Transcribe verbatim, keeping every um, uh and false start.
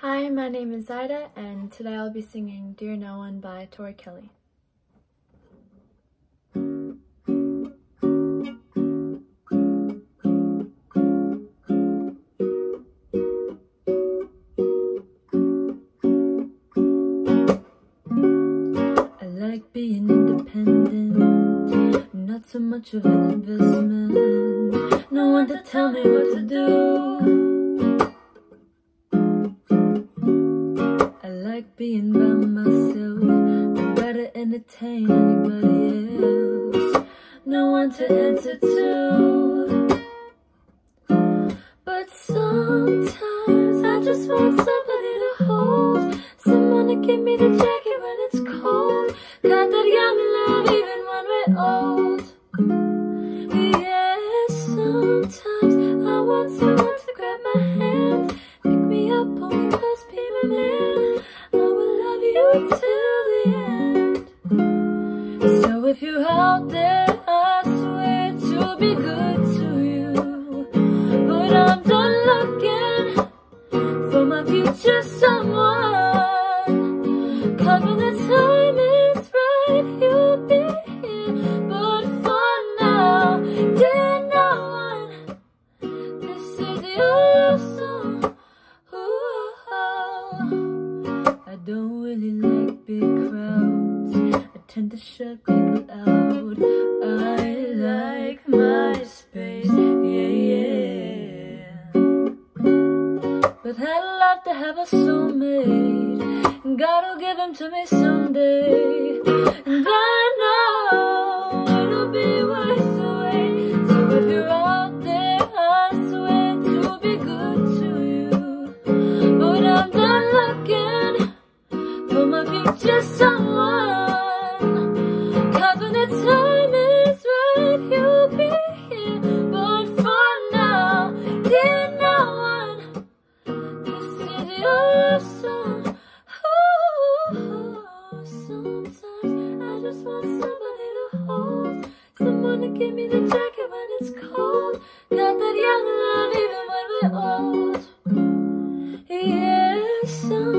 Hi, my name is Zaida, and today I'll be singing Dear No One by Tori Kelly. I like being independent, not so much of an investment. No one to tell me what to do. I like being by myself, I'd rather entertain anybody else. No one to answer to. But sometimes I just want somebody to hold, someone to give me the jacket when it's cold. Got that young love even when we're old. Yeah, sometimes I want someone to grab my hand, pick me up, pull me close, be my man. I will love you till the end. So if you're out there, I swear to be good to you. But I'm done looking for my future someone, 'cause when the time is right, you'll be here. But for now, dear no one, this is your love song. Ooh, I don't really like big crowds, I tend to shut people out. I like my space, yeah, yeah. But I'd love to have a soulmate, and God will give him to me someday. And I know it'll be worth the wait. So if you're out there, I swear to be good to you. But I'm done looking for my future someone, 'cause when the time is right, you'll be here. But for now, dear no one, this is your love song. Ooh, sometimes I just want somebody to hold, someone to give me the jacket when it's cold. Got that young love even when we're old. Yeah, sometimes